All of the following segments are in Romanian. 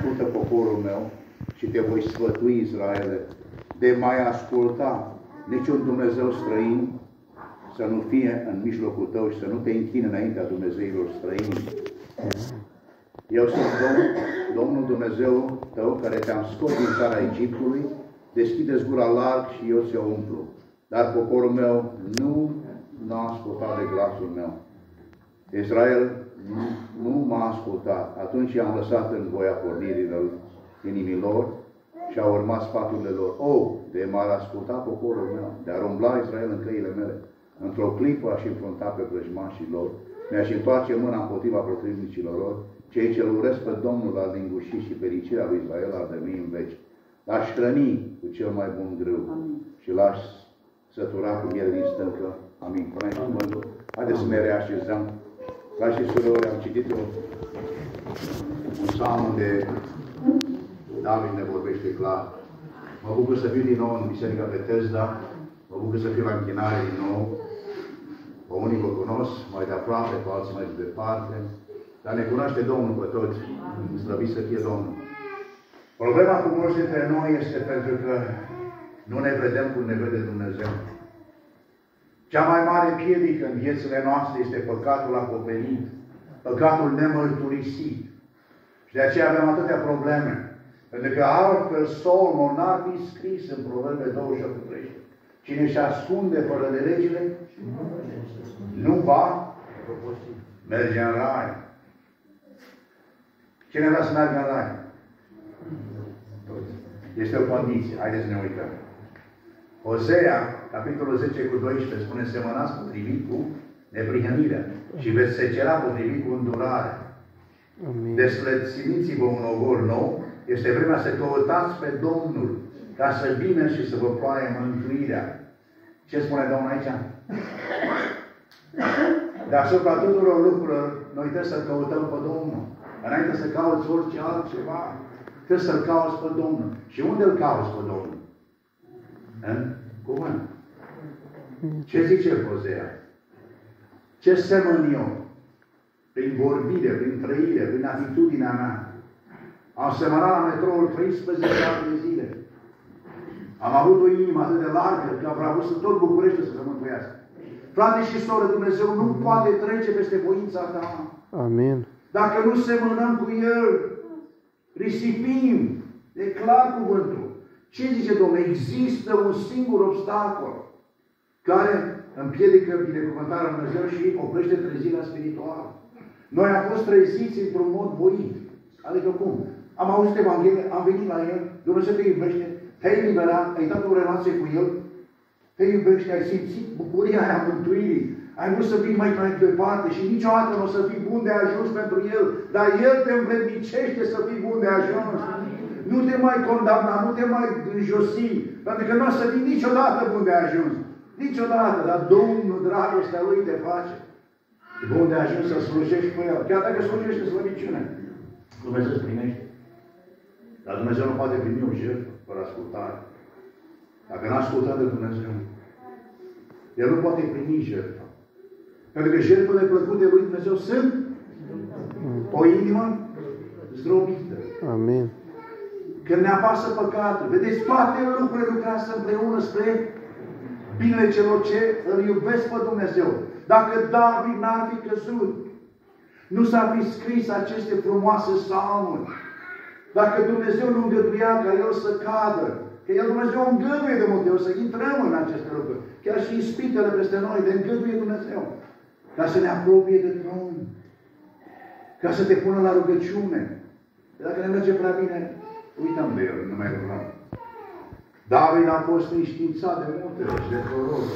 ascultă poporul meu și te voi sfătui, Israele, de mai asculta niciun Dumnezeu străin să nu fie în mijlocul tău și să nu te închini înaintea Dumnezeilor străini. Eu sunt Domnul Dumnezeu tău care te-am scos din țara Egiptului, deschide-ți gura larg și eu ți-o umplu. Dar poporul meu nu m-a ascultat de glasul meu. Israel nu m-a ascultat. Atunci i-am lăsat în voia pornirilor inimii lor și au urmat sfaturile lor. De m-ar asculta poporul meu, de ar umbla Israel în căile mele. Într-o clipă aș înfrunta pe vrăjmașii lor, mi-aș întoarce mâna împotriva potrivnicilor lor, cei ce îl urăsc pe Domnul ar lingui și fericirea lui Israel ar veni în veci. L-aș hrăni cu cel mai bun grâu și l-aș sătura cu miere din stâncă. Amin. Până aici cuvântul. Haideți să ne reașezăm. Frați și surori, am citit un psalm de David ne vorbește clar. Mă bucur să fiu din nou în Biserica Betesda. Mă bucur să fiu la închinare din nou. Pe unii vă cunosc mai de aproape, pe alții mai de departe. Dar ne cunoaște Domnul pe toți. Slăvit să fie Domnul. Problema cu mulți dintre noi este pentru că nu ne vedem cum ne vede Dumnezeu. Cea mai mare piedică în viețile noastre este păcatul acoperit, păcatul nemărturisit. Și de aceea avem atâtea probleme. Pentru că altfel Solomon n-ar fi scris în Proverbe 28:13. Cine își ascunde fără de legile, nu va merge în rai. Cine vrea să meargă în rai? Este o condiție. Haideți să ne uităm. Osea, capitolul 10:12, spune: semănați potrivit cu neprihănirea și veți secera potrivit cu îndurare. Desleținiți-vă un ogor nou. Este vremea să căutați pe Domnul ca să vină și să vă ploaie mântuirea. Ce spune Domnul aici? Deasupra tuturor lucrurilor, noi trebuie să căutăm pe Domnul. Înainte să cauți orice altceva, trebuie să-L cauți pe Domnul. Și unde îl cauți pe Domnul? În cuvânt. Ce zice Osea? Ce semăn eu? Prin vorbire, prin trăire, prin atitudinea mea. Am semănat la metroul 13 ani de zile. Am avut o inimă atât de largă că am vrut să tot București să se mântuiască. Frate și soră, Dumnezeu nu poate trece peste voința ta. Amin. Dacă nu semănăm cu El, risipim. E clar cuvântul. Ce zice Domnul? Există un singur obstacol care împiedică binecuvântarea Lui Dumnezeu și oprește trezirea spirituală. Noi am fost treziți într-un mod voit. Adică cum? Am auzit Evanghelie, am venit la El, Dumnezeu te iubește, te-ai liberat, ai dat o relație cu El, te iubește, ai simțit bucuria aia mântuirii, ai vrut să fii mai departe și niciodată nu o să fii bun de ajuns pentru El, dar El te învrednicește să fii bun de ajuns. Nu te mai condamna, nu te mai înjosi, pentru că nu o să fii niciodată bun de ajuns. Niciodată, dar Domnul, dragostea Lui te face bun de ajuns să slujești cu El. Chiar dacă slujești în slăbiciune, Dumnezeu îți primește. Dar Dumnezeu nu poate primi o jertfă fără ascultare. Dacă nu ascultăm de Dumnezeu, El nu poate primi jertfă. Pentru că jertfele plăcute lui Dumnezeu sunt o inimă zdrobită. Amin. Când ne apasă păcatul, vedeți, toate lucrurile lucrează împreună spre binele celor ce îl iubesc pe Dumnezeu. Dacă David n-ar fi căzut, nu s-ar fi scris aceste frumoase psalmuri. Dacă Dumnezeu nu îngăduia ca el să cadă, că El Dumnezeu îngăduie de multe ori să intrăm în aceste lucruri. Chiar și ispitele peste noi le îngăduie Dumnezeu. Ca să ne apropie de tron. Ca să te pună la rugăciune. Dacă ne merge prea bine, uităm de El, nu mai rugăm. David a fost înștiințat de multe ori și de proroci.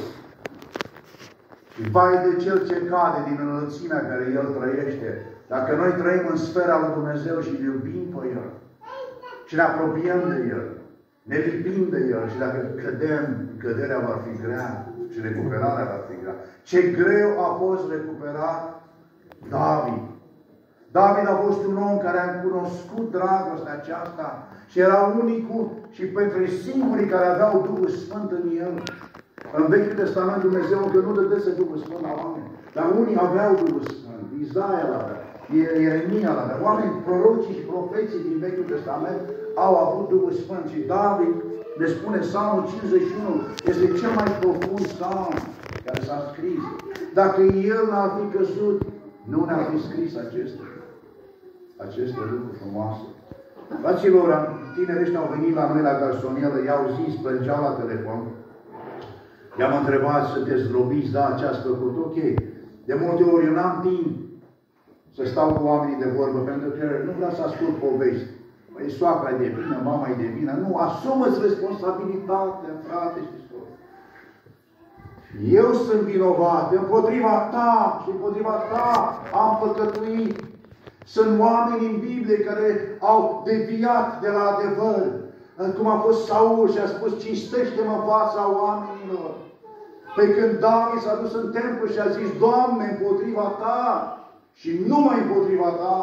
Și vai de cel ce cade din înălțimea care El trăiește. Dacă noi trăim în sfera lui Dumnezeu și îl iubim pe El, și ne apropiem de El, ne lipim de El, și dacă cădem, căderea va fi grea și recuperarea va fi grea. Ce greu a fost recuperat David. David a fost un om care a cunoscut dragostea aceasta și era unicul și pentru singurii care aveau Duhul Sfânt în El. În Vechiul Testament Dumnezeu încă nu dădese Duhul Sfânt la oameni, dar unii aveau Duhul Sfânt. Isaia avea, Ieremia, oameni prorocii și profeții din Vechiul Testament au avut Duhul Sfânt și David ne spune Psalmul 51 este cel mai profund psalm care s-a scris. Dacă el n-ar fi căzut, nu ne-ar fi scris aceste lucruri frumoase. Fraților, tinerii ăștia au venit la noi la garsonieră, i-au zis, plângeau la telefon. I-am întrebat, sunteți zdrobiți? Da, ce ați făcut? Ok. De multe ori eu n-am timp să stau cu oamenii de vorbă, pentru că nu vreau să ascult povești. Păi soacra e de vină, mama e de vină. Nu, asumă-ți responsabilitatea, frate și soră. Eu sunt vinovat, împotriva ta și împotriva ta am păcătuit. Sunt oameni în Biblie care au deviat de la adevăr. Cum a fost Saul și a spus, cinstește-mă în fața oamenilor. Pe când David s-a dus în templu și a zis, Doamne, împotriva ta și numai împotriva ta.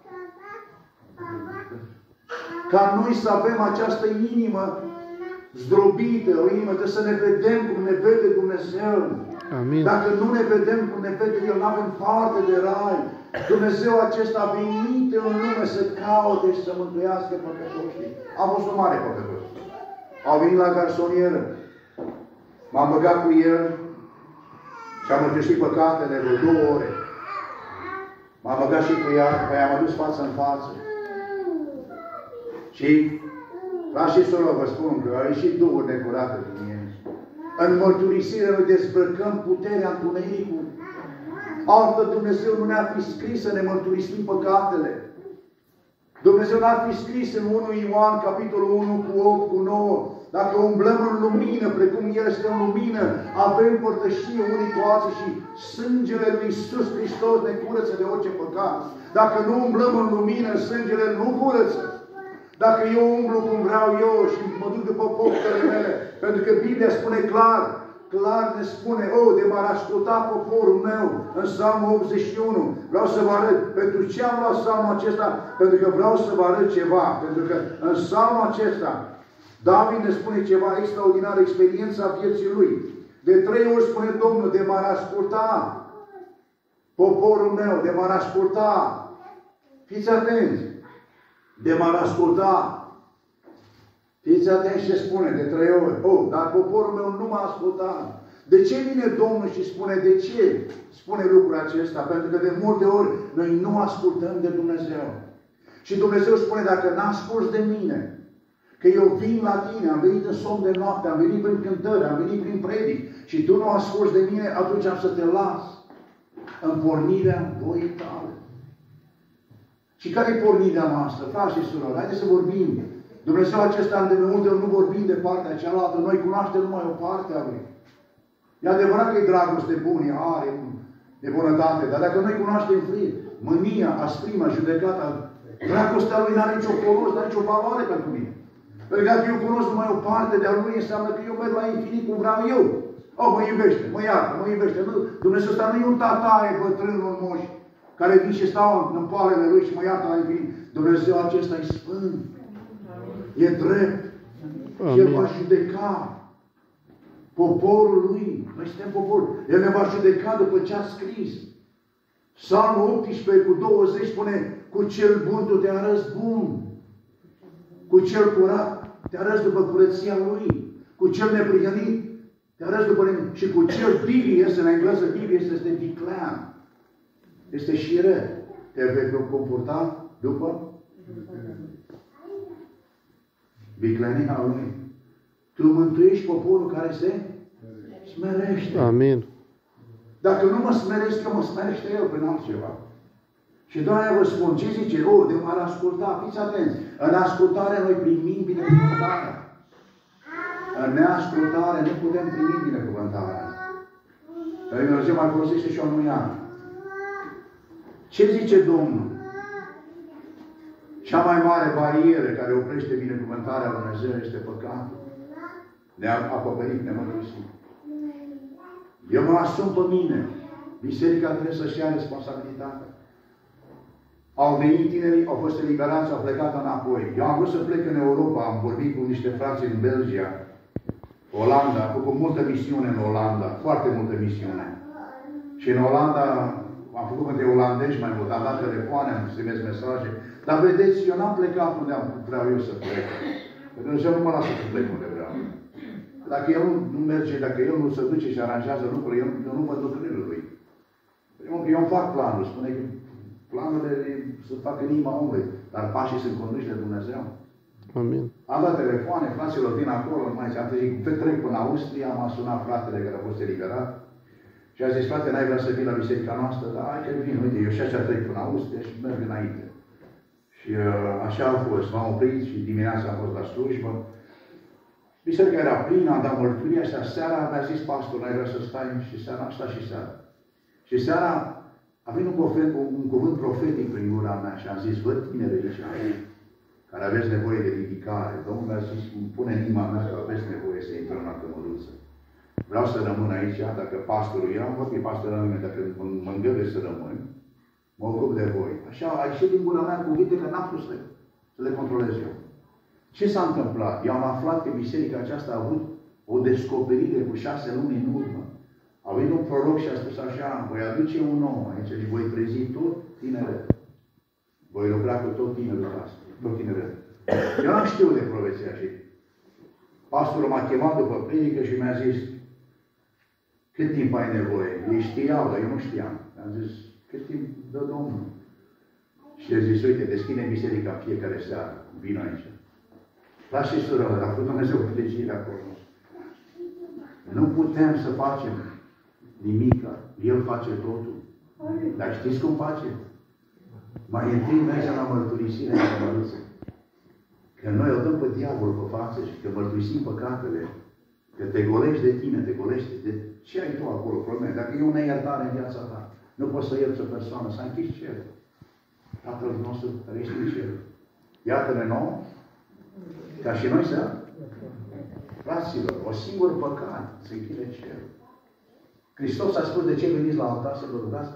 Ca noi să avem această inimă zdrobită, o inimă de să ne vedem cum ne vede Dumnezeu. Amin. Dacă nu ne vedem cum ne vede El, nu avem parte de rai. Dumnezeu acesta a venit în lume să caute și să mântuiască păcătoșii. A fost un mare păcătos. Au venit la garsonieră. M-am băgat cu el și am mărturisit păcatele vreo 2 ore. M-am băgat și cu ea, păi am adus față în față. Și, frați și soră, vă spun că au ieșit duhuri necurate din el. În mărturisire noi dezbrăcăm puterea întunericului. Altfel Dumnezeu nu ne-ar fi scris să ne mărturisim păcatele. Dumnezeu n-ar fi scris în 1 Ioan, capitolul 1, cu 8, cu 9. Dacă umblăm în lumină, precum El este în lumină, avem părtășie unii cu alții și sângele lui Iisus Hristos ne curăță de orice păcat. Dacă nu umblăm în lumină, sângele nu curăță. Dacă eu umblu cum vreau eu și mă duc după poftele mele, pentru că Biblia spune clar ne spune, de m-ar asculta poporul meu în Psalmul 81. Vreau să vă arăt. Pentru ce am luat Psalmul acesta? Pentru că vreau să vă arăt ceva. Pentru că în Psalmul acesta David ne spune ceva extraordinar, experiența vieții lui. De 3 ori spune Domnul, de m-ar asculta poporul meu, de m-ar asculta. Fiți atenți. De m-ar asculta. Fiți atenți ce spune de 3 ori. Dar poporul meu nu m-a ascultat. De ce vine Domnul și spune de ce spune lucrul acesta? Pentru că de multe ori noi nu ascultăm de Dumnezeu. Și Dumnezeu spune, dacă n-asculți de mine, că eu vin la tine, am venit în somn de noapte, am venit prin cântări, am venit prin predic și tu nu asculți de mine, atunci am să te las în pornirea voii tale. Și care e pornirea noastră? Frați și surori, haideți să vorbim. Dumnezeu acesta de multe ori nu vorbim de partea cealaltă, noi cunoaștem numai o parte a Lui. E adevărat că e dragoste bună, are de bunătate, dar dacă noi cunoaștem frie, mânia, asprima, judecata, dragostea Lui n-are nicio folos, n-are nicio valoare pentru mine. Pentru că dacă eu cunosc numai o parte de-a Lui, înseamnă că eu merg la infinit cum vreau eu. Mă iubește, mă iartă, mă iubește. Nu, Dumnezeu ăsta nu e un tataie bătrânul moș, care vin și stau în poalele Lui și mă iartă la infinit. Dumnezeu acesta e sfânt. E drept. Și El va judeca poporul Lui. Noi suntem poporul. El ne va judeca după ce a scris. Psalmul 18 cu 20 spune, cu cel bun tu te arăți bun. Cu cel curat te arăți după curăția Lui. Cu cel neprihănit te arăți după nimic. Și cu cel bibi este, în engleză bibi este declan. Este șire. Te vei comporta după viclenia Lui. Tu mântuiești poporul care se smerește. Amin. Dacă nu mă smeresc, că mă smerește El prin altceva. Și de-aia vă spun, ce zice? De m-ar asculta. Fiți atenți. În ascultare noi primim binecuvântarea. În neascultare nu putem primi binecuvântarea. Dar Dumnezeu mai folosește și o nuiană. Ce zice Domnul? Cea mai mare barieră care oprește binecuvântarea lui Dumnezeu este păcatul. Ne-a acoperit, ne-a mărturisit. Eu mă asum pe mine. Biserica trebuie să-și ia responsabilitatea. Au venit tinerii, au fost eliberați, au plecat înapoi. Eu am vrut să plec în Europa, am vorbit cu niște frați în Belgia, Olanda, am făcut multă misiune în Olanda, foarte multă misiune. Și în Olanda am făcut între olandezi mai mult, am dat telefoane, am trimis mesaje. Dar vedeți, eu n-am plecat unde vreau eu să plec. Pentru că Dumnezeu nu mă lasă să plec unde vreau. Dacă el nu merge, dacă el nu se duce și aranjează lucrurile, eu nu mă duc în lui. Eu îmi fac planul. Spune că planurile se fac în inima omului, dar pașii sunt conduși de Dumnezeu. Amin. Am dat telefoane, fraților vin acolo, nu mai zic, am zis, trec până Austria, m-a sunat fratele care a fost eliberat. Și a zis, frate, n-ai vrea să vii la biserica noastră? Da, hai că vin, uite, eu și așa trec până Austria și merg înainte. Și așa a fost, m-am oprit și dimineața am fost la slujbă. Biserica era plină, am dat mărturia și seara mi-a zis pastor, n-ai vrea să stai? Și seara am stat și seara. Și seara a venit un cuvânt profetic prin gura mea și am zis, văd tineri aici, care aveți nevoie de ridicare. Domnul mi-a zis, îmi pune în inima mea că aveți nevoie să intră în cămăruță. Vreau să rămân aici, dacă pastorul, eu am vorbit pastorul la mine, dacă mă îngăduie să rămân, mă ocup de voi. Așa a ieșit din gura mea cuvinte că n-am pus să le controlez eu. Ce s-a întâmplat? Eu am aflat că biserica aceasta a avut o descoperire cu 6 luni în urmă. A venit un proroc și a spus așa, voi aduce un om aici și voi trezi tot tineret. Voi lucra cu tot tinerul ăsta. Tot tineret. Eu n-am știut de profeția și pastorul m-a chemat după predică și mi-a zis, cât timp ai nevoie? Ei știau, dar eu nu știam. Am zis, cât timp dă Domnul? Și el zis, uite, deschide biserica fiecare seară. Vin aici. Dar și sură, a făcut Dumnezeu plăcire acolo. Nu putem să facem nimic. El face totul. Dar știți cum face? Mai întâi mergem la mărturisirea în cămăruță. Că noi îl dăm pe diavol pe față și că mărturisim păcatele. Că te golești de tine, te golești de ce ai tu acolo, probleme. Dacă e o neiertare în viața ta, nu poți să ierți o persoană, să închizi cerul. Tatăl nostru care ești în cer. Iată-ne nouă, ca și noi să, fraților, o singur păcat să închide cerul. Hristos a spus de ce veniți la altar să vă rugați?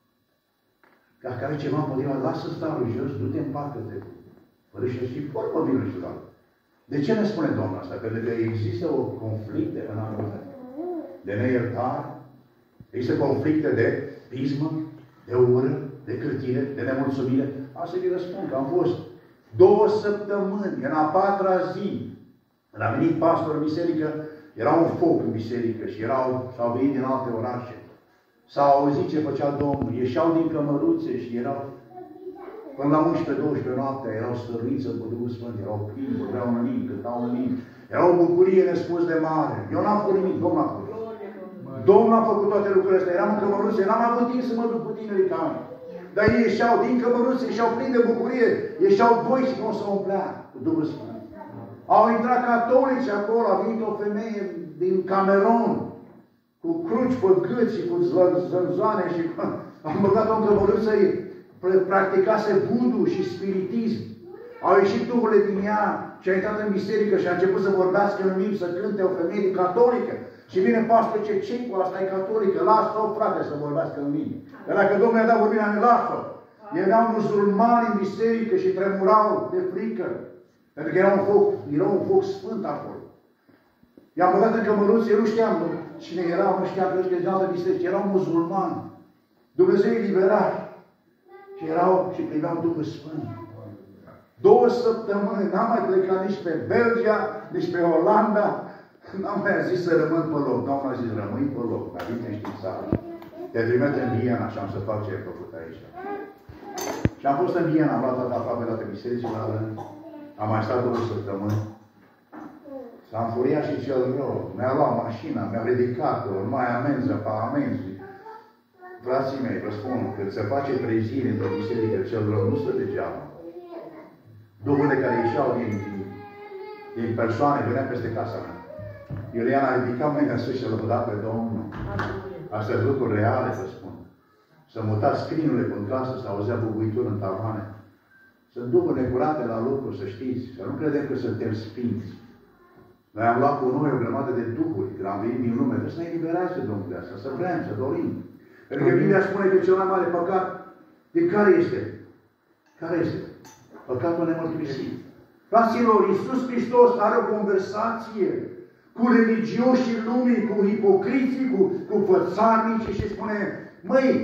Dacă ai ceva împotriva, lasă starul jos, du-te în parcă-te. Părâște și vorbă vinul și doar. De ce ne spune Domnul asta? Pentru că există o conflicte în anume. De neiertare, există conflicte de pismă, de ură, de cârtire, de nemulțumire. Asta îi răspund că am fost 2 săptămâni, în a 4-a zi, când a venit pastorul în biserică, era un foc în biserică și s-au venit din alte orașe. S-au auzit ce făcea Domnul, ieșeau din cămăruțe și erau, până la 11-12 noaptea, erau stăruiți în Duhul Sfânt, erau plini, vorbeau în limbi, cântau în limbi. Era o bucurie nespus de mare. Eu n-am făcut nimic, Domnul a făcut. Domnul a făcut toate lucrurile astea. Eram în cămăruțe, n-am avut timp să mă duc cu tinerii ca mine. Dar ei ieșeau din cămăruțe, ieșeau plini de bucurie, ieșeau voi și nu o să umplea cu Duhul Sfânt. Au intrat catolici acolo, a venit o femeie din Cameron, cu cruci pe gât și cu zânzoane și am băgat-o în cămăruță, practicase voodoo și spiritism. Au ieșit duhurile din ea și a intrat în biserică și a început să vorbească în limbi, să cânte o femeie catolică. Și vine pastor ce ce-i cu asta, e catolică, lasă-o, frate, să vorbească în limbi. Dar dacă Domnul i-a dat vorbirea, ne lasă. Erau musulmani în biserică și tremurau de frică. Pentru că era un foc sfânt acolo. I-am băgat în cămăruță, eu nu știam cine erau, nu știam că de altă biserică, erau musulmani. Dumnezeu îi libera. Și erau și priveau Duhul Sfânt. 2 săptămâni, n-am mai plecat nici pe Belgia, nici pe Olanda. N-am mai zis să rămân pe loc. N-am mai zis, rămâi pe loc. Dar vine și în țară. Te trimite în Viena și am să fac ce ai făcut aici. Și am fost în Viena, am luat aproape toate bisericile la rând. Am mai stat 2 săptămâni. S-a înfuriat și cel rău. Mi-a luat mașina, mi-a ridicat-o, mai amenzi pe amenzi. Frații mei, vă spun, când se face trezire într-o biserică, cel rău nu stă degeaba. Duhurile care ieșeau din persoane venea peste casa mea. Iulian a ridicat mâinea sus și a lăudat pe Domnul. Astea sunt lucruri reale, vă spun. Să mutați scrinurile în casă, să auzea bubuituri în tavane. Sunt duhuri necurate la lucru, să știți. Să nu credem că suntem sfinți. Noi am luat cu noi o grămadă de duhuri, când am venit din lume. Trebuie să ne eliberează Domnul de asta, să vrem, să dorim. Pentru că Biblia spune că cel mai mare păcat, de care este? Care este? Păcatul nemărturisit. Fraților, Iisus Hristos are o conversație cu religioșii lumii, cu ipocriții, cu fățarnicii și spune, măi,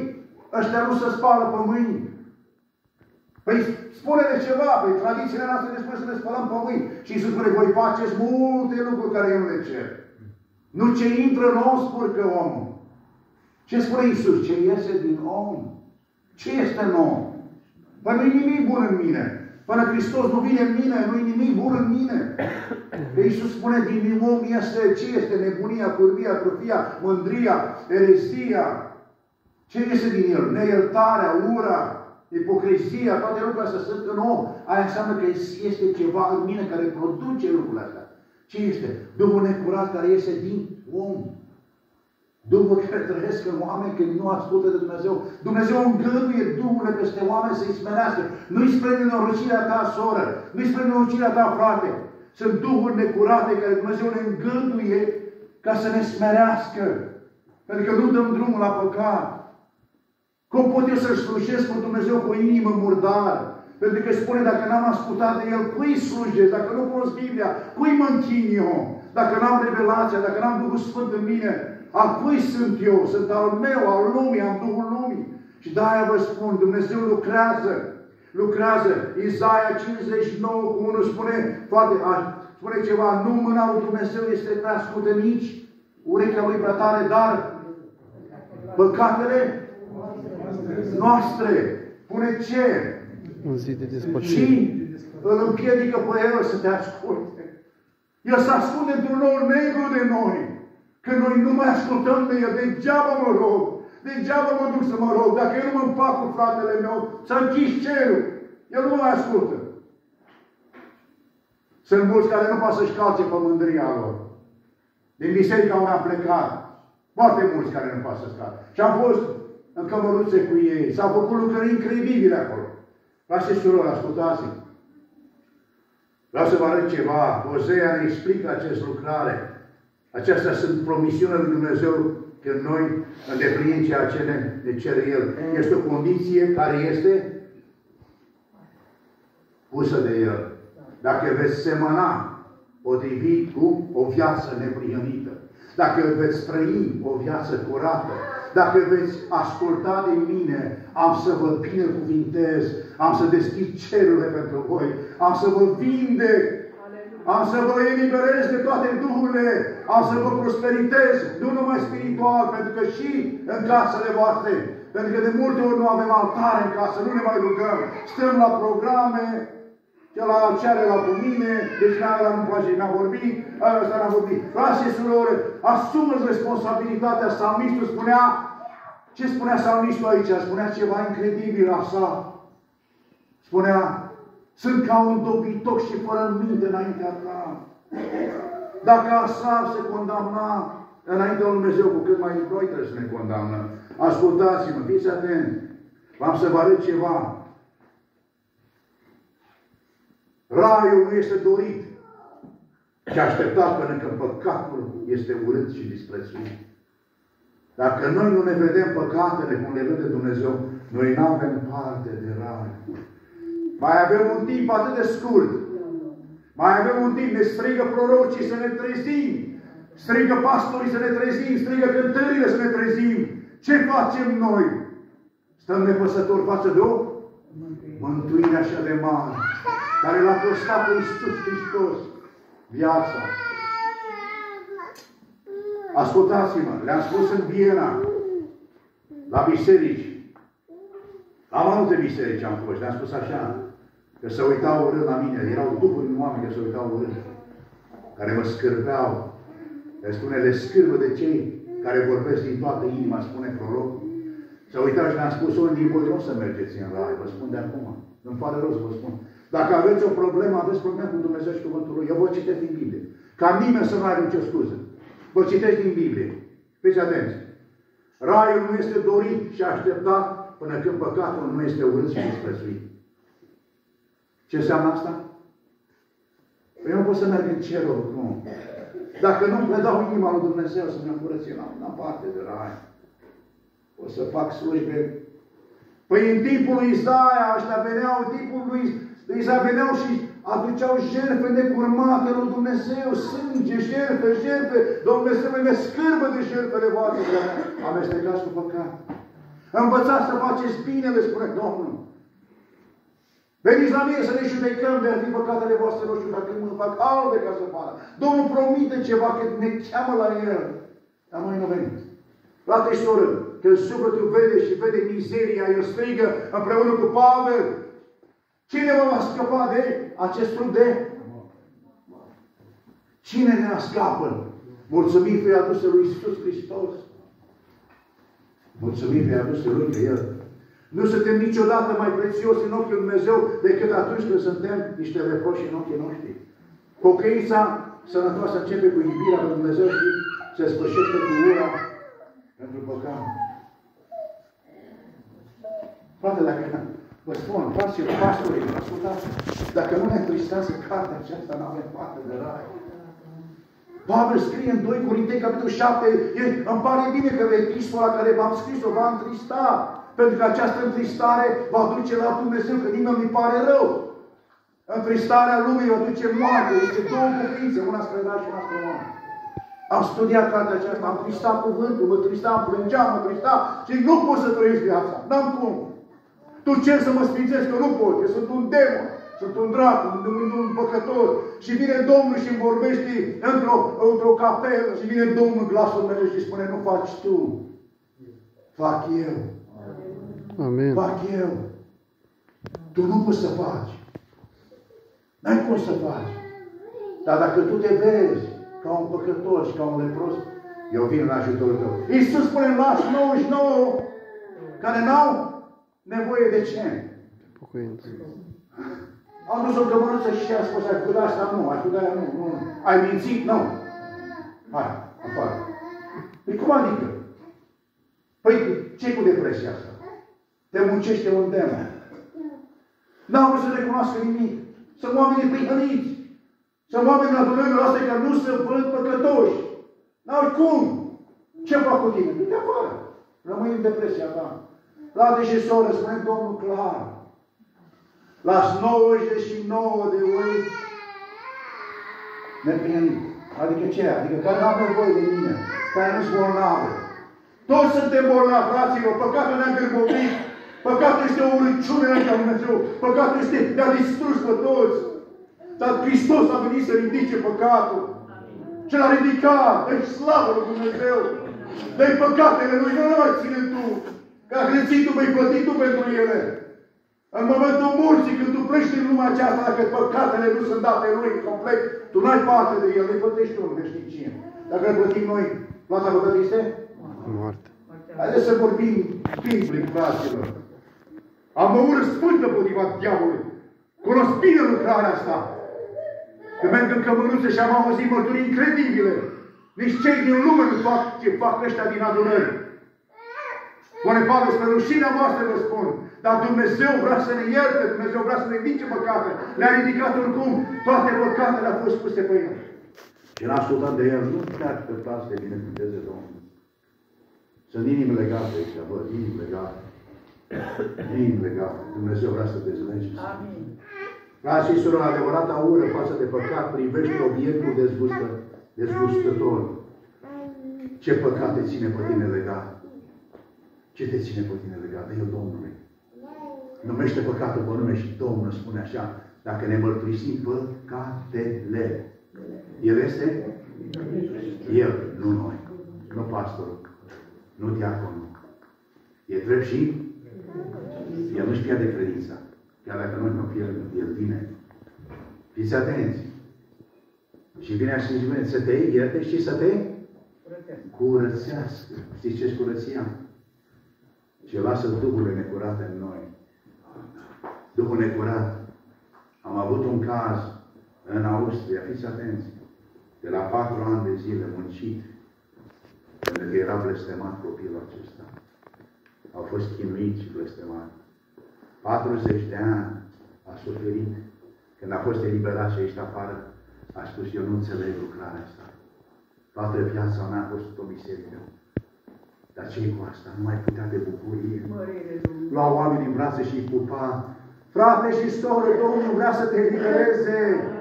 Ăștia nu se spală pe mâini. Păi spune-ne ceva, păi tradițiile noastre despre să ne spălăm pe mâini. Și Iisus spune, voi faceți multe lucruri care eu nu le cer. Nu ce intră în om spurcă omul. Ce spune Iisus? Ce iese din om? Ce este în om? Păi nu-i nimic bun în mine. Până Hristos nu vine în mine, nu-i nimic bun în mine. Că Iisus spune, din om este, ce este? Nebunia, curvia, trufia, mândria, erezia. Ce iese din el? Neiertarea, ura, ipocrizia, toate lucrurile astea sunt în om. Aia înseamnă că este ceva în mine care produce lucrurile astea. Ce este? Duhul necurat care iese din om. Duhul care trăiesc în oameni când nu ascultă de Dumnezeu. Dumnezeu îngăduie Duhul peste oameni să-i smerească. Nu-i spre nenorocirea ta, soră. Nu-i spre nenorocirea ta, frate. Sunt duhuri necurate care Dumnezeu ne îngăduie ca să ne smerească. Pentru că nu dăm drumul la păcat. Cum pot eu să-L slujesc pe Dumnezeu cu o inimă murdară? Pentru că spune, dacă n-am ascultat de El, cui slujesc? Dacă nu cunosc Biblia, cui mă închin eu? Dacă n-am revelația, dacă n-am Duhul Sfânt în mine, a cui sunt eu? Sunt al meu, al lumii, am Duhul lumii. Și de-aia vă spun, Dumnezeu lucrează. Lucrează. Isaia 59 cu 1 spune ceva, nu mâna lui Dumnezeu este prea scurtă, nici urechea lui prea tare, dar păcatele noastre. Pune ce? Un zid de despărțire. Și îl împiedică pe el să te asculte. El se ascunde într-un nor negru de noi. Că noi nu mai ascultăm de el. Degeaba mă rog. Degeaba mă duc să mă rog. Dacă eu nu mă împac cu fratele meu, să închis cerul. El nu mai ascultă. Sunt mulți care nu pot să-și calce pe mândria lor. Din biserica unde am plecat. Foarte mulți care nu pot să-și calce. Și am fost în cămăruțe cu ei. S-au făcut lucruri incredibile acolo. Frați și surori, ascultați-mi. Vreau să vă arăt ceva. Osea ne explică acest lucrare. Acestea sunt promisiunile lui Dumnezeu când noi îndeplinim ceea ce ne cere El. Este o condiție care este pusă de El. Dacă veți semăna potrivit cu o viață neprihănită, dacă veți trăi o viață curată, dacă veți asculta de mine, am să vă binecuvintez, am să deschid cerurile pentru voi, am să vă vindec, am să vă eliberez de toate duhurile, am să vă prosperitez, nu numai spiritual, pentru că și în casele voastre, pentru că de multe ori nu avem altare în casă, nu ne mai rugăm, stăm la programe, celălalt ce are la cu mine, deci ăla nu poate, n-a vorbit, ăsta n-a vorbit. Frați și surori, asumă-ți responsabilitatea. Psalmistul spunea, ce spunea psalmistul aici? Spunea ceva incredibil așa. Spunea, sunt ca un dobitoc și fără minte înaintea ta. Dacă Asaf se condamna înaintea lui Dumnezeu, cu cât mai noi trebuie să ne condamnăm. Ascultați-mă, fiți atenți. V-am să vă arăt ceva. Raiul nu este dorit și așteptat până când păcatul este urât și disprețuit. Dacă noi nu ne vedem păcatele cum le vede Dumnezeu, noi nu avem parte de rai. Mai avem un timp atât de scurt. Mai avem un timp, ne strigă prorocii să ne trezim. Strigă pastorii să ne trezim. Strigă cântările să ne trezim. Ce facem noi? Stăm nepăsători față de o mântuire așa de mare, care l-a costat pe Iisus Hristos viața. Ascultați-mă, le-am spus în Viena, la biserici, la multe biserici am fost, le-am spus așa, că se uitau urât la mine, erau duhuri în oameni care se uitau urât, care mă scârbeau. Le spune, le scârbă de cei care vorbesc din toată inima, spune prorocul. Se uitau și le-am spus, unii din voi nu o să mergeți în rai, vă spun de acum. Nu-mi pare rău să vă spun. Dacă aveți o problemă, aveți probleme cu Dumnezeu și cuvântul Lui. Eu vă citesc din Biblie. Ca nimeni să nu aibă nicio scuză. Vă citesc din Biblie. Fiți atenți. Raiul nu este dorit și așteptat până când păcatul nu este urât și disprețuit. Ce înseamnă asta? Păi nu pot să merg în cerul, nu. Dacă nu predau inima lui Dumnezeu să ne curățe la parte de rai, o să fac slujbe. Păi în timpul lui Isaia, ăștia veneau, în timpul lui Isaia veneau și aduceau jertfe necurmate lui Dumnezeu, sânge, jertfe. Dumnezeu ne scârbă de jertfele voastre, care amestecați cu păcat. Învățați să faceți binele, spune Domnul. Veniți la mine să ne judecăm, de fi păcatele voastre, nu știu dacă mă fac albe ca să pară. Domnul promite ceva, că ne cheamă la El. Dar noi nu venim. Frate și soră, când sufletul vede și vede mizeria, El strigă împreună cu Pavel. Cine vă va scăpa de acest trup de? Cine ne scapă? Mulțumim că i-a adus lui Iisus Hristos. Mulțumim că i-a adus lui pe El. Nu suntem niciodată mai prețioși în ochiul Dumnezeu decât atunci când suntem niște leproși în ochii noștri. Pocăința sănătoasă începe cu iubirea lui Dumnezeu și se sfârșește cu ura pentru păcat. Frate, dacă vă spun, pastorii, ascultați, dacă nu ne întristează cartea aceasta, nu avem parte de rai. Pavel scrie în 2 Corinteni, capitolul 7, îmi pare bine că epistola care v-am scris-o va întrista. Pentru că această întristare va duce la Dumnezeu, că nimeni nu-i pare rău. Întristarea lumii va duce moarte. Este două cuvinte, una spre rai și una spre moarte. Am studiat cartea aceasta, am tristat cuvântul, mă tristam, plângeam, mă tristam și nu pot să trăiesc viața. N-am cum. Tu cer să mă sfințesc, că nu pot, că sunt un demon, sunt un dracu, un păcător. Și vine Domnul și îmi vorbește într-o capelă și vine Domnul glasul meu și spune, nu faci tu, fac eu. Amin. Fac eu. Tu nu poți să faci. N-ai cum să faci. Dar dacă tu te vezi ca un păcător și ca un lepros, eu vin în ajutorul tău. Iisus spune, lași 99 care n-au nevoie de ce? Pocăință. Am dus o cămăruță și a spus, ai făcut asta? Nu. Ai făcut aia? Nu. Ai mințit? Nu. Hai, afară. Păi cum adică? Păi ce cu depresia asta? Te muncește un demon. N-au vrut să recunoască nimic. Sunt oameni prihăniți. Sunt oameni la domeniul ăsta care nu se văd păcătoși. N-au cum. Ce fac cu tine? Du-te afară. Rămâi în depresia ta. Frate și soră, spune Domnul clar. Las 99 de oi neprihăniți. Adică ce? Adică care n-au nevoie de mine. Care nu-s bolnave. Toți suntem bolnavi, fraților. Păcatul ne-a gârbovit. Păcatul este o urăciune înaintea lui Dumnezeu. Păcatul este de-a distrus pe toți. Dar Hristos a venit să ridice păcatul. Și l-a ridicat. Dă-i slavă lui Dumnezeu. Dă-i păcatele lui, nu mai ține tu. Că a crețit tu, vei plăti tu pentru ele. În momentul morții, când tu pleci din lumea aceasta, dacă păcatele nu sunt date lui complet, tu n-ai parte de el, le plătești tu în veșnicie. Dacă le plătim noi, plata păcatului este? Moarte. Haideți să vorbim biblic, fraților. Am o ură sfântă împotriva diavolului. Cunosc bine lucrarea asta. Când merg în cămăruță și am auzit mărturii incredibile. Nici cei din lume nu fac ce fac ăștia din adunări. Spune Pavel, spre rușinea voastră vă spun. Dar Dumnezeu vrea să ne ierte, Dumnezeu vrea să ne ridice păcate. Le-a ridicat oricum. Toate păcatele au fost puse pe el. Și l-a ascultat de el. Nu te așteptați să te binecuvânteze Domnul. Sunt inimi legate aici, văd, inimi legate. Inimi legate. Dumnezeu vrea să te dezlege. Amin. Frați și surori, adevărata ură față de păcat privește obiectul dezgustător. Ce păcat te ține pe tine legat? Ce te ține pe tine legat? De El Domnului. Numește păcatul pe nume și Domnul spune așa, dacă ne mărturisim păcatele. El este? El, nu noi. Nu pastorul. Nu diaconul. E drept și el nu-și pierde credința. Chiar dacă noi nu pierdem, el vine. Fiți atenți. Și vine așa și vine să te ierte și să te curățească. Știți ce-și curăția? Ce lasă duhurile necurate în noi. Duhul necurat. Am avut un caz în Austria, fiți atenți. De la 4 ani de zile muncit. Pentru că era blestemat copilul acesta. Au fost chinuiți și blestemat. 40 de ani a suferit. Când a fost eliberat și ești afară, a spus, eu nu înțeleg lucrarea asta. Toată viața mea a fost o biserică. Dar ce-i cu asta? Nu mai putea de bucurie. Lua oamenii în brațe și îi pupa. Frate și soră, Domnul vrea să te elibereze.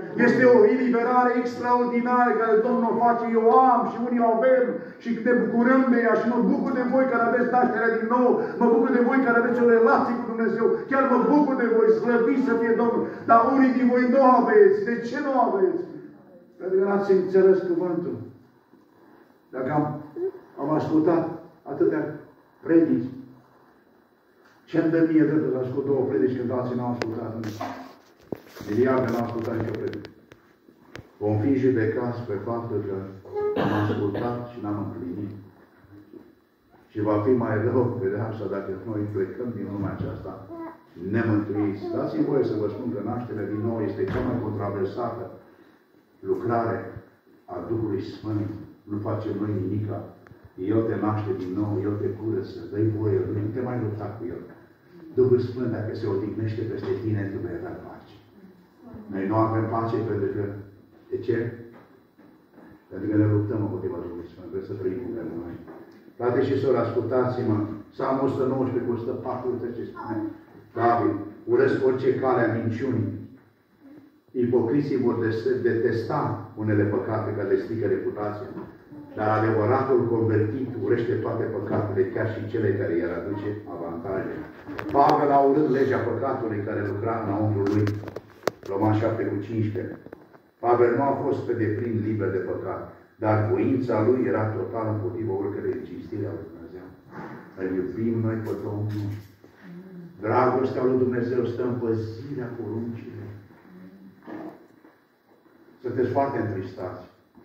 Este o eliberare extraordinară care Domnul o face, eu am și unii o avem și ne bucurăm de ea și mă bucur de voi care aveți nașterea din nou, mă bucur de voi care aveți o relație cu Dumnezeu, chiar mă bucur de voi, slăviți să fie Domnul, dar unii din voi nu aveți. De ce nu aveți? Pentru că n-ați înțeles cuvântul. Dacă am ascultat atâtea predici, ce-mi dă mie dreptul să ascult două predici când alții n-au ascultat? Miliarde n-au ascultat nicio predică. Vom fi judecați pe faptul că am ascultat și n-am împlinit. Și va fi mai rău pedeapsa dacă noi plecăm din lumea aceasta nemântuiți. Dați-mi voie să vă spun că nașterea din nou este cea mai controversată lucrare a Duhului Sfânt. Nu facem noi nimica. El te naște din nou, El te curăță, dă-i voie, nu te mai lupta cu El. Duhul Sfânt, dacă se odihnește peste tine, tu vei avea pace. Noi nu avem pace pentru că, de ce? Pentru că ne luptăm împotriva Duhului Sfânt. Vreți să trăim cu noi. Frate și soră, ascultați-mă, Psalmul 119 cu 140 ce spune David, urăsc orice cale a minciunii. Ipocriții vor detesta unele păcate care le strică reputația. Dar adevăratul convertit urăște toate păcatele, chiar și cele care i-ar aduce avantaje. Pavel a urât legea păcatului care lucra înăuntru lui. Roman 7:15. Pavel nu a fost pe deplin liber de păcat, dar voința lui era total împotriva oricărei cinstire a lui Dumnezeu. Îl iubim noi pe Domnul. Dragostea lui Dumnezeu stă în păzirea poruncilor. Sunteți foarte întristați.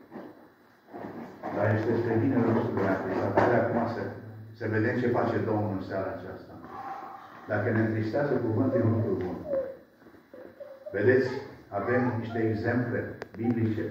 Dar este spre binele nostru de a tristat. Hai acum să vedem ce face Domnul în seara aceasta. Dacă ne întristează cuvântul, e un lucru bun. Vedeți, avem niște exemple biblice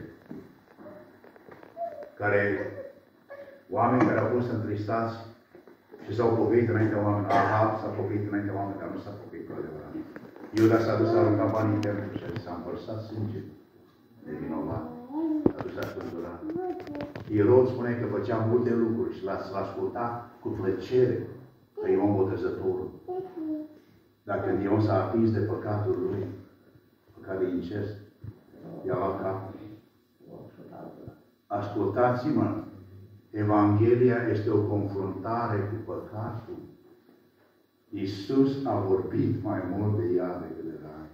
care oameni care au fost întristați și s-au pocăit înaintea oameni. Ahab s-a pocăit înaintea oameni, dar nu s-a pocăit cu adevărat. Iuda s-a dus să arunca banii în templu și s-a împărsat sânge de vinovat. S-a dus să spânzurat. Irod spune că făcea multe lucruri și l-a ascultat cu plăcere pe Ion Botezătorul. Dar când Ion s-a atins de păcatul lui, păcat de incest, i-a luat capul. Ascultați-mă, Evanghelia este o confruntare cu păcatul. Iisus a vorbit mai mult de ea decât de rai.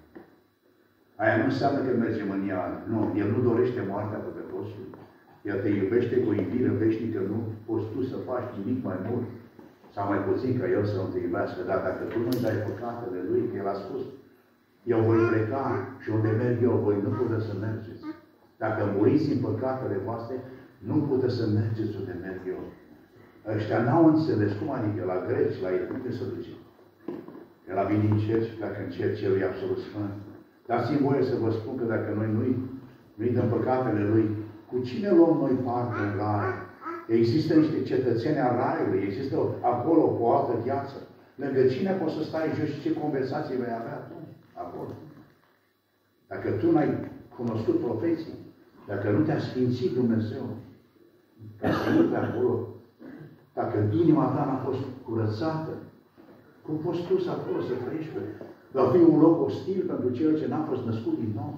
Aia nu înseamnă că mergem în iad. Nu, El nu dorește moartea păcătosului. El te iubește cu iubire veșnică, nu poți tu să faci nimic mai mult sau mai puțin ca El să nu te iubească. Dar dacă tu nu dai păcatele Lui, că El a spus, eu voi pleca și unde merg eu, voi nu puteți să mergeți. Dacă muriți în păcatele voastre, nu puteți să mergeți unde merg eu. Ăștia n-au înțeles. Cum adică? La greci, la ei, unde să duce? El a venit în cer și dacă în cer, cerul e absolut sfânt. Dați-mi voie să vă spun că dacă noi nu-i dăm păcatele Lui, cu cine luăm noi parte în rai? Există niște cetățeni al raiului, există acolo o altă viață. Lângă cine poți să stai jos și ce conversații vei avea tu acolo? Dacă tu n-ai cunoscut profeții, dacă nu te-a sfințit Dumnezeu, ca să nu pe acolo, dacă inima ta n-a fost curățată, cum poți tu să acolo să trăiești? Va fi un loc ostil pentru cel ce n-a fost născut din nou.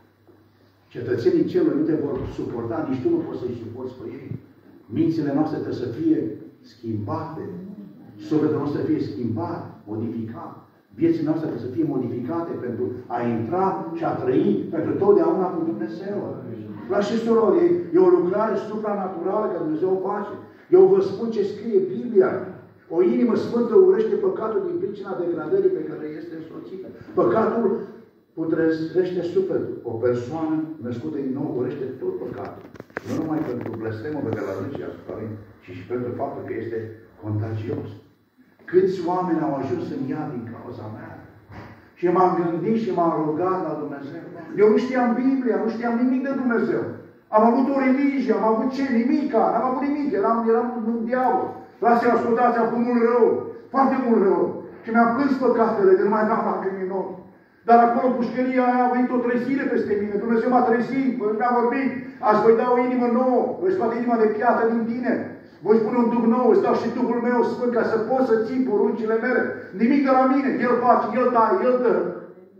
Cetățenii celor nu te vor suporta, nici tu nu poți să-i suporți pe ei. Mințile noastre trebuie să fie schimbate. Sufletul nostru să fie schimbat, modificat. Viețile noastre trebuie să fie modificate pentru a intra și a trăi pentru totdeauna cu Dumnezeu. Frați și surori, e o lucrare supranaturală care Dumnezeu o face. Eu vă spun ce scrie Biblia. O inimă sfântă urăște păcatul din pricina degradării pe care este însoțită. Păcatul putrezește sufletul. O persoană născută din nou urăște tot păcatul. Nu numai pentru blestemul pe care l-a zis asupra lui, ci și pentru faptul că este contagios. Câți oameni au ajuns în ea din cauza mea? Și m-am gândit și m-am rugat la Dumnezeu. Eu nu știam Biblia, nu știam nimic de Dumnezeu. Am avut o religie, am avut ce? Nimica, n-am avut nimic, eram un diavol. Lasă-i ascultați, am făcut mult rău, foarte mult rău. Și mi-am plâns păcatele, de nu mai n-am lacrimi în ochi. Dar acolo pușcăria aia a venit o trezire peste mine. Dumnezeu m-a trezit, mi-a vorbit. Azi voi da o inimă nouă, voi scoate inima de piatră din tine. Voi spune un Duh nou, îți dau și Duhul meu Sfânt ca să poți să ții poruncile mele. Nimic de la mine, El face, El dă, El dă.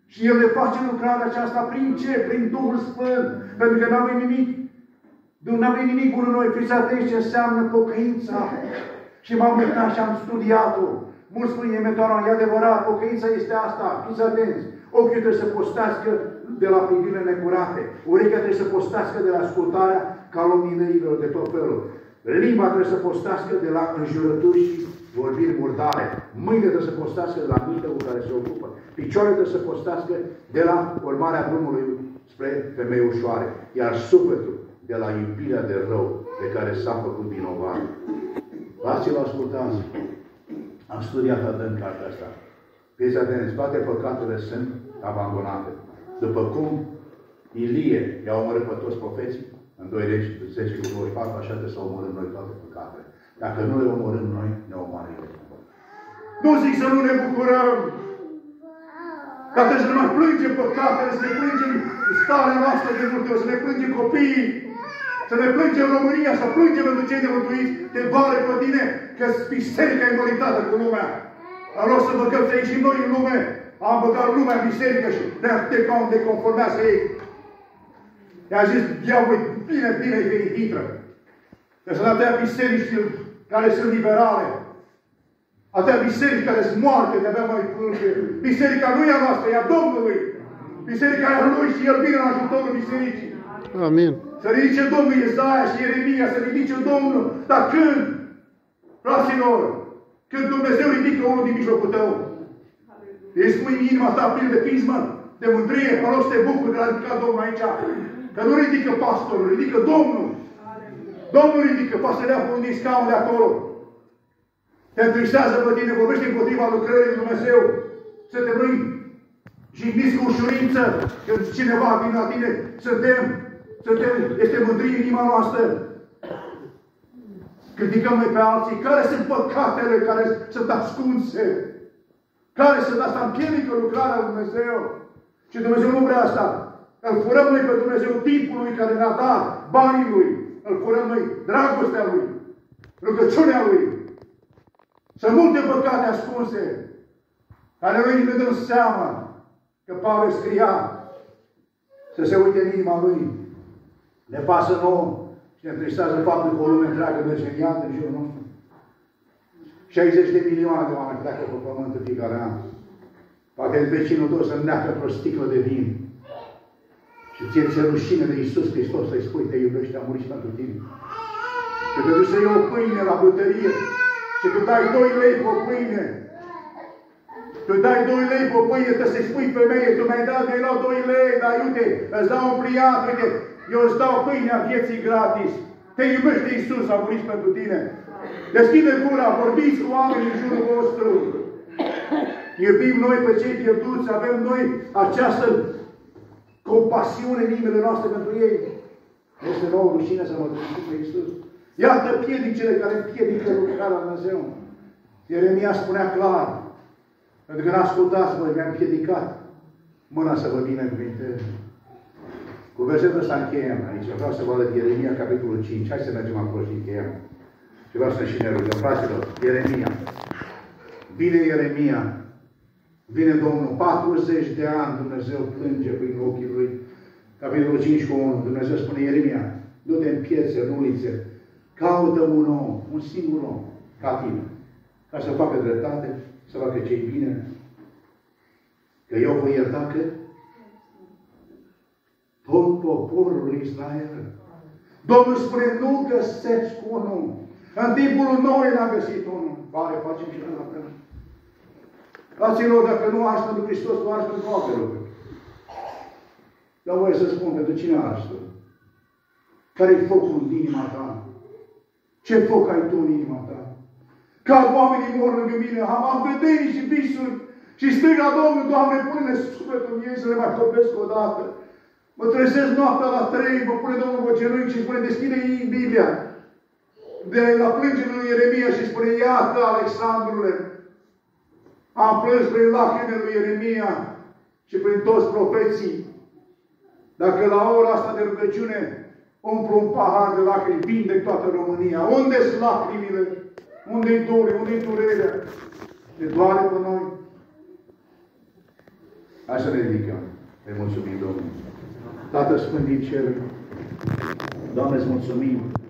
Și El ne face lucrarea aceasta prin ce? Prin Duhul Sfânt. Pentru că nu avem nimic. Nu avem nimic în noi. Fiți atenți ce înseamnă pocăința. Și m-am uitat și am studiat-o. Mulți spun, e adevărat, pocăința este asta. Fiți atenți. Ochiul trebuie să postească de la privirile necurate. Urechea trebuie să postească de la ascultarea calomniilor de tot felul. Limba trebuie să postească de la înjurături și vorbiri murdare. Mâinile trebuie să postească de la mintea cu care se ocupă. Picioarele trebuie să postească de la urmarea drumului spre femei ușoare. Iar sufletul de la iubirea de rău pe care s-a făcut vinovat. Fraților, ascultați. Am studiat atât în cartea asta. Fiți atenți, toate păcatele sunt abandonate. După cum Ilie i-a omorât pe toți profeții, în 2 Regi 10:24, așa trebuie să omorâm noi toate păcatele. Dacă nu le omorâm noi, ne omoară El. Nu zic să nu ne bucurăm. Dar trebuie să ne mai plângem păcatele, să ne plângem starea noastră de multe ori, să ne plângem copiii, să ne plângem România, să plângem pentru cei nemântuiți, te doare pe tine că biserica e măritată cu lumea. Dar vreau să băgăm să ieșim noi în lume. Am băgat lumea în biserică și ne conformează ei. I-a zis, diavolul, bine, că intră. Deci sunt atâtea biserici care sunt liberale. Atâtea biserici care sunt moarte, de abia mai plânge. Biserica nu e a noastră, e a Domnului. Biserica e a Lui și El vine în ajutorul bisericii. Amin. Să ridice Domnul Isaia și Ieremia, să ridice Domnul. Dar când? Fraților, când Dumnezeu ridică unul din mijlocul tău, îi spui în inima ta plin de pismă, de mândrie, mă rog să te bucuri că l-a ridicat Domnul aici. Că nu ridică pastorul, ridică Domnul. Domnul ridică, poate să dea pe un din scaun de acolo. Te întristează pe tine, vorbește împotriva lucrării lui Dumnezeu. Să te vrei jigniți cu ușurință, când cineva vine la tine, este mândrie în inima noastră. Criticăm noi pe alții. Care sunt păcatele care sunt ascunse? Care sunt asta? Împiedică lucrarea lui Dumnezeu. Și Dumnezeu nu vrea asta. Îl furăm noi pe Dumnezeu timpul lui care ne-a dat, banii lui. Îl furăm noi dragostea lui, rugăciunea lui. Sunt multe păcate ascunse, care noi ne dăm seama că Pavel scria să se uite în inima lui. Ne pasă nouă și ne întristează faptul că o lume întreagă merge în iad în jurul nostru. 60 de milioane de oameni pleacă pe pământ în fiecare an. Poate vecinul tău să neacă într-o sticlă de vin. Și ție rușine de Iisus Hristos să-i spui, te iubește, a murit pentru tine. Și te duci să iei o pâine la bătărie și tu dai 2 lei pe o pâine. Tu dai 2 lei pe o pâine, trebuie să-i spui femeie, tu mi-ai dat, mi-ai luat 2 lei, dar uite, îți dau un pliat, uite, eu îți dau pâinea vieții gratis. Te iubește Iisus, a murit pentru tine. Deschide gura, vorbiți cu oamenii în jurul vostru. Iubim noi pe cei pierduți, avem noi această compasiune în inimile noastre pentru ei. Este nouă rușine să mă duc pe Iisus. Iată piedicele care împiedică lucrarea lui Dumnezeu. Ieremia spunea clar, pentru că n-ascultați voi, mi-am împiedicat mâna să vă binecuvintez. Cu versetul ăsta încheiem aici. Vreau să vă arăt Ieremia, capitolul 5. Hai să mergem acolo și încheiem. Și vreau să și ne rugăm. Fraților, Ieremia. Vine Ieremia. Vine Domnul. 40 de ani Dumnezeu plânge prin ochii lui. Capitolul 5 cu 1. Dumnezeu spune Ieremia, du-te în piețe, în ulițe. Caută un om, un singur om, ca tine. Ca să facă dreptate, să facă ce-i bine. Că eu voi ierta că tot poporul lui Israel. Domnul spune, nu găsesc unul. În timpul noi n-am găsit unul. Pare, facem și noi la fel. Fraților, dacă nu aș pentru Hristos, nu aș pentru alte lucruri. Dar voi să spun, pentru cine aș tu? Care-i focul în inima ta? Ce foc ai tu în inima ta? Ca oamenii mor lângă mine, am vedenii și visuri și strig la Domnul, Doamne, pune sufletul în ei să le mai topesc odată. Mă trezesc noaptea la 3, mă pune Domnul pe genunchi și spune, deschide ei Biblia. De la plângere lui Ieremia și spune, iată, Alexandrule, am plâns prin lacrimile lui Ieremia și prin toți profeții. Dacă la ora asta de rugăciune umplu un pahar de lacrimi, vindec toată România. Unde-s lacrimile? Unde-i dore? Unde-i durerea? Ne doare pe noi. Hai să ne ridicăm. Îi mulțumim Domnului. Tată Sfânt din cer, Doamne, îți mulțumim